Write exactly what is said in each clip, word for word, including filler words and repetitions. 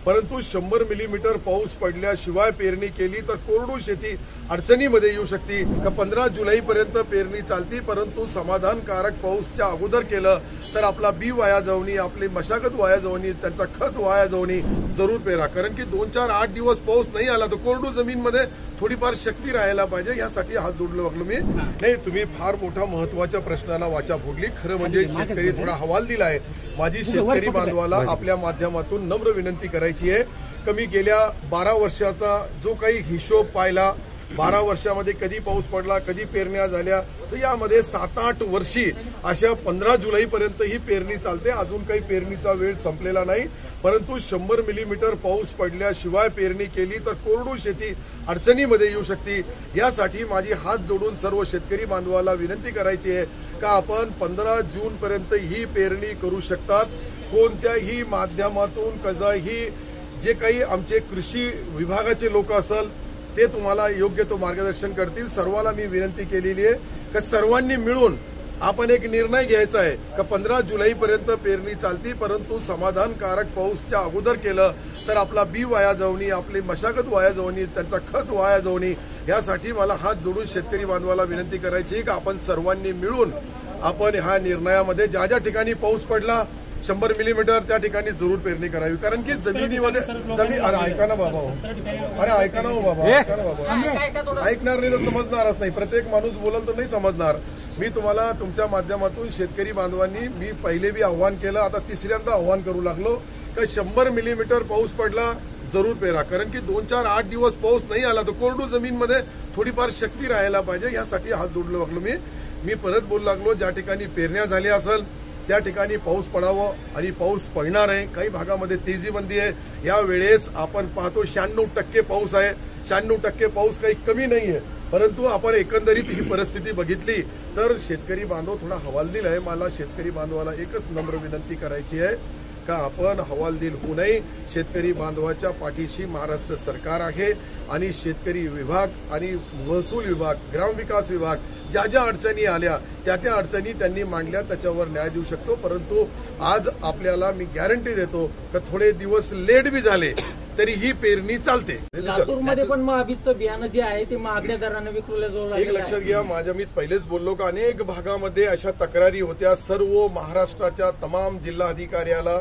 परंतु शंभर मिलीमीटर पाऊस पडल्याशिवाय पेरणी केली तर कोरडू शेती अडचणीमध्ये येऊ शकते। का पंधरा जुलैपर्यंत पेरणी चालती, परंतु समाधानकारक पाऊसच्या अगोदर केलं तर आपला बी वाया जाऊनी, आपली मशागत वाया जाऊनी, त्यांचा खत वाया जाऊनी जरूर पेरा। कारण की दोन चार आठ दिवस पाऊस नाही आला तर कोरडू जमीनमध्ये थोडीफार शक्ती राहायला पाहिजे, यासाठी हात जोडलो लागलो मी। नाही, तुम्ही फार मोठा महत्वाच्या प्रश्नाला वाचा फोडली। खरं म्हणजे शेतकरी थोडा हवाल दिलाय। माझी शेतकरी बांधवाला आपल्या माध्यमातून नम्र विनंती करायची आहे, कमी गेल्या बारा वर्षाचा जो काही हिशोब पाहिला, बारा वर्षामध्ये कधी पाऊस पडला, कधी पेरण्या झाल्या, तर यामध्ये सात आठ वर्षी अशा पंधरा जुलैपर्यंत ही पेरणी चालते। अजून काही पेरणीचा वेळ संपलेला नाही, परंतु शंभर मिलीमीटर पाऊस पडल्याशिवाय पेरणी केली तर कोरडू शेती अडचणीमध्ये येऊ शकते। यासाठी माझी हात जोडून सर्व शेतकरी बांधवाला विनंती करायची आहे का आपण पंधरा जून पर्यंत ही पेरणी करू शकतात। कोणत्याही माध्यमातून कजाही जे काही आमचे कृषी विभागाचे लोक असेल ते तुम्हाला योग्य तो मार्गदर्शन करतील। सर्वांना मी विनंती केलेली आहे की सर्वांनी मिळून आपण एक निर्णय घ्यायचा आहे का पंधरा जुलैपर्यंत पेरणी चालती, परंतु समाधानकारक पाऊसच्या अगोदर केलं तर आपला बी वाया जाऊनी, आपली मशागत वाया जाऊनी, त्यांचा खत वाया जाऊनी। यासाठी मला हात जोडून शेतकरी बांधवाला विनंती करायची की आपण सर्वांनी मिळून आपण ह्या निर्णयामध्ये ज्या ज्या ठिकाणी पाऊस पडला शंभर मिलीमीटर त्या ठिकाणी जरूर पेरणी करावी। कारण की जमिनीमध्ये जमीन अरे ऐका ना बाबा, अरे ऐका ना बाबा, ऐका ना बाबा, ऐकणार नाही तर समजणारच नाही। प्रत्येक माणूस बोलल तर नाही समजणार। मी तुम्हाला तुमच्या माध्यमातून शेतकरी बांधवांनी मी पहिले बी आव्हान केलं, आता तिसऱ्यांदा आव्हान करू लागलो की शंभर मिलीमीटर पाऊस पडला जरूर पेरा। कारण की दोन चार आठ दिवस पाऊस नाही आला तर कोरडू जमीनमध्ये थोडीफार शक्ती राहायला पाहिजे, यासाठी हात जोडलो लागलो मी। मी परत बोलू लागलो, ज्या ठिकाणी पेरण्या झाल्या असेल त्या ठिकाणी पाऊस पडावं आणि पाऊस पडणार आहे। काही भागामध्ये तेजीबंदी आहे। या वेळेस आपण पाहतो शहाण्णव टक्के पाऊस आहे, शहाण्णव टक्के पाऊस काही कमी नाहीये, परंतु आपण एकंदरीत ही परिस्थिती बघितली तर शेतकरी बांधव थोडा हवालदिल आहे। मला शेतकरी बांधवाला एकच नम्र विनंती करायची आहे का आपण हवालदिल होऊ नये। शेतकरी बांधवाच्या पाठीशी महाराष्ट्र सरकार आहे आणि शेतकरी विभाग आणि महसूल विभाग, ग्रामविकास विभाग ज्या ज्या अडचणी आल्या त्या त्या अडचणी त्यांनी मांडल्या, त्याच्यावर न्याय देऊ शकतो। परंतु आज आपल्याला मी गॅरंटी देतो की थोडे दिवस लेट बी झाले तरी ही पेरणी चालते। लातूरमध्ये पण महाबीजचं बियाणं जे आहे ते महागड्या दराने विकलं जाऊ लागलं। एक लक्षात घ्या, माझ्या मी पहिलेच बोललो का अनेक भागामध्ये अशा तक्रारी होत्या। सर्व महाराष्ट्राच्या तमाम जिल्हाधिकाऱ्याला,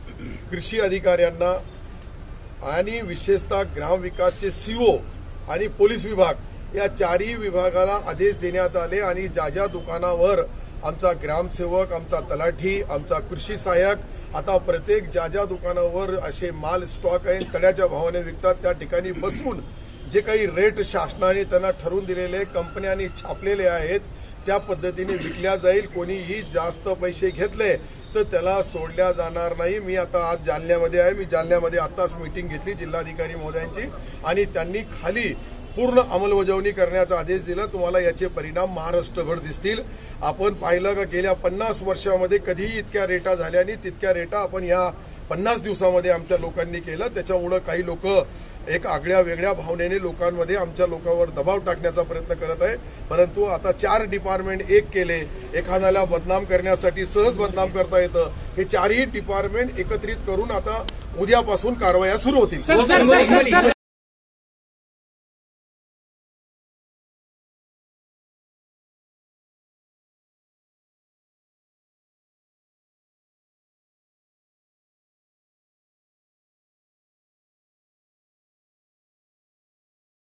कृषी अधिकाऱ्यांना आणि विशेषतः ग्रामविकासचे सीओ आणि पोलीस विभाग या चारही विभागाला आदेश देण्यात आले आणि ज्या ज्या दुकानावर आमचा ग्रामसेवक, आमचा तलाठी, आमचा कृषी सहाय्यक आता प्रत्येक ज्या ज्या दुकानावर असे माल स्टॉक आहे चढ्याच्या भावाने विकतात त्या ठिकाणी बसून जे काही रेट शासनाने त्यांना ठरवून दिलेले, कंपन्यांनी छापलेले आहेत त्या पद्धतीने विकल्या जाईल। कोणीही जास्त पैसे घेतले तर त्याला सोडल्या जाणार नाही। मी आता आज जालन्यामध्ये आहे, मी जालन्यामध्ये आताच मीटिंग घेतली जिल्हाधिकारी महोदयांची आणि त्यांनी खाली पूर्ण अंमलबजावणी करण्याचा आदेश दिला। तुम्हाला याचे परिणाम महाराष्ट्रभर दिसतील। आपण पाहिलं का गेल्या पन्नास वर्षामध्ये कधीही इतक्या रेटा झाल्या आणि तितक्या रेटा आपण या पन्नास दिवसामध्ये आमच्या लोकांनी केलं। त्याच्यामुळे काही लोक एक आगळ्या वेगळ्या भावनेने लोकांमध्ये आमच्या लोकांवर दबाव टाकण्याचा प्रयत्न करत आहे, परंतु आता चार डिपार्टमेंट एक केले, एखाद्याला बदनाम करण्यासाठी सहज बदनाम करता येतं। हे चारही डिपार्टमेंट एकत्रित करून आता उद्यापासून कारवाया सुरू होतील।